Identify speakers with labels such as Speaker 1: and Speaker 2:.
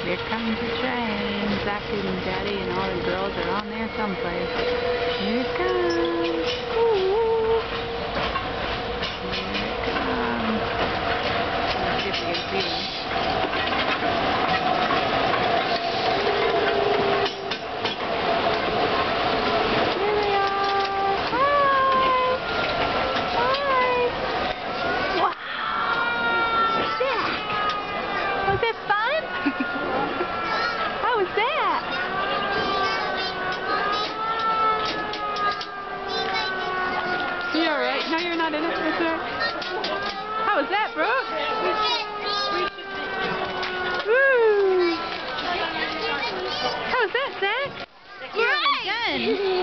Speaker 1: Here comes the train. Zach and Daddy and all the girls are on there someplace. Here it comes. Ooh. Here it comes. Let's see if we can see them. Here they are. Hi. Hi. Wow. Zach. Was it fun? How was that? You alright? No, you're not in it. That's right. How was that, Brooke? Woo! How was that, Zach?
Speaker 2: Right.
Speaker 1: Done.